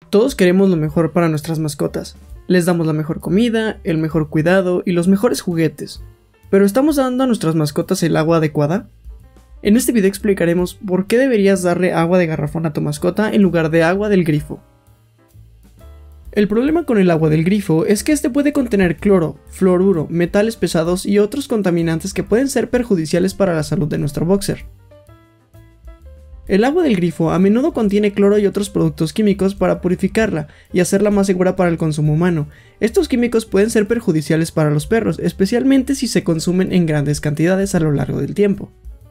Todos queremos lo mejor para nuestras mascotas. Les damos la mejor comida, el mejor cuidado y los mejores juguetes. ¿Pero estamos dando a nuestras mascotas el agua adecuada? En este video explicaremos por qué deberías darle agua de garrafón a tu mascota en lugar de agua del grifo. El problema con el agua del grifo es que este puede contener cloro, fluoruro, metales pesados y otros contaminantes que pueden ser perjudiciales para la salud de nuestro boxer. El agua del grifo a menudo contiene cloro y otros productos químicos para purificarla y hacerla más segura para el consumo humano. Estos químicos pueden ser perjudiciales para los perros, especialmente si se consumen en grandes cantidades a lo largo del tiempo.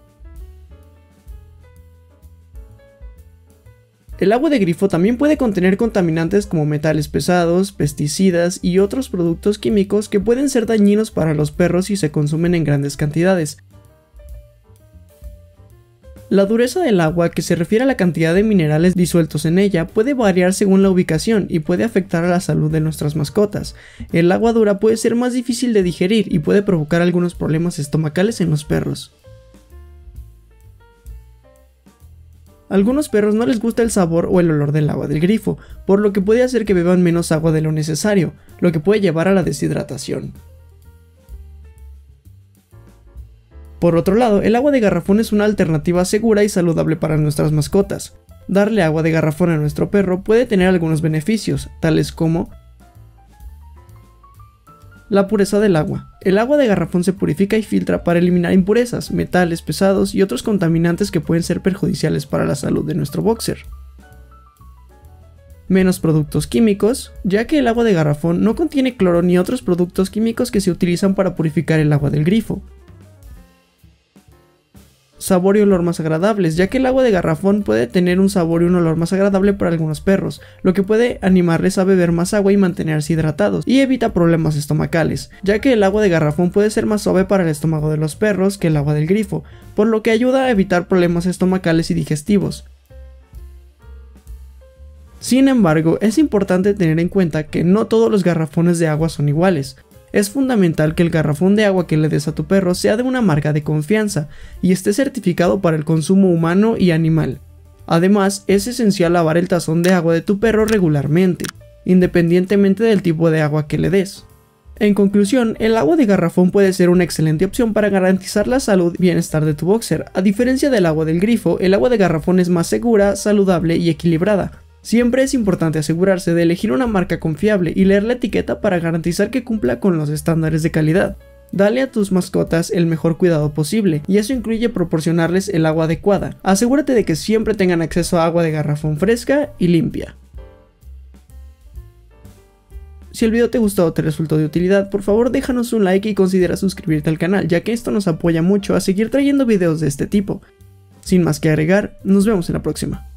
El agua de grifo también puede contener contaminantes como metales pesados, pesticidas y otros productos químicos que pueden ser dañinos para los perros si se consumen en grandes cantidades. La dureza del agua, que se refiere a la cantidad de minerales disueltos en ella, puede variar según la ubicación y puede afectar a la salud de nuestras mascotas. El agua dura puede ser más difícil de digerir y puede provocar algunos problemas estomacales en los perros. A algunos perros no les gusta el sabor o el olor del agua del grifo, por lo que puede hacer que beban menos agua de lo necesario, lo que puede llevar a la deshidratación. Por otro lado, el agua de garrafón es una alternativa segura y saludable para nuestras mascotas. Darle agua de garrafón a nuestro perro puede tener algunos beneficios, tales como la pureza del agua. El agua de garrafón se purifica y filtra para eliminar impurezas, metales pesados y otros contaminantes que pueden ser perjudiciales para la salud de nuestro boxer. Menos productos químicos, ya que el agua de garrafón no contiene cloro ni otros productos químicos que se utilizan para purificar el agua del grifo. Sabor y olor más agradables, ya que el agua de garrafón puede tener un sabor y un olor más agradable para algunos perros, lo que puede animarles a beber más agua y mantenerse hidratados, y evita problemas estomacales, ya que el agua de garrafón puede ser más suave para el estómago de los perros que el agua del grifo, por lo que ayuda a evitar problemas estomacales y digestivos. Sin embargo, es importante tener en cuenta que no todos los garrafones de agua son iguales. Es fundamental que el garrafón de agua que le des a tu perro sea de una marca de confianza y esté certificado para el consumo humano y animal. Además, es esencial lavar el tazón de agua de tu perro regularmente, independientemente del tipo de agua que le des. En conclusión, el agua de garrafón puede ser una excelente opción para garantizar la salud y bienestar de tu boxer. A diferencia del agua del grifo, el agua de garrafón es más segura, saludable y equilibrada. Siempre es importante asegurarse de elegir una marca confiable y leer la etiqueta para garantizar que cumpla con los estándares de calidad. Dale a tus mascotas el mejor cuidado posible, y eso incluye proporcionarles el agua adecuada. Asegúrate de que siempre tengan acceso a agua de garrafón fresca y limpia. Si el video te gustó o te resultó de utilidad, por favor déjanos un like y considera suscribirte al canal, ya que esto nos apoya mucho a seguir trayendo videos de este tipo. Sin más que agregar, nos vemos en la próxima.